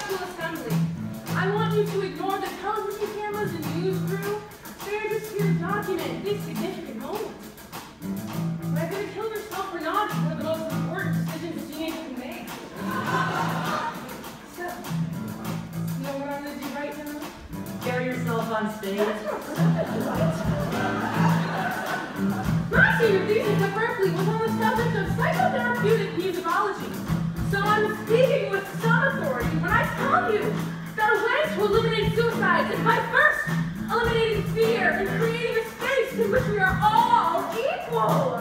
National Assembly. I want you to ignore the television cameras and news crew. They're just here to document these significant moments. Whether to kill yourself or not is one of the most important decisions a teenager can make. So, you know what I'm going to do right now? Carry yourself on stage. My senior thesis at Berkeley was on the subject of psychotherapeutic musicology. So I'm speaking with some authority when I tell you that a way to eliminate suicide is by first eliminating fear and creating a space in which we are all equal.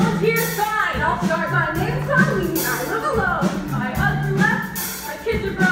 Kids are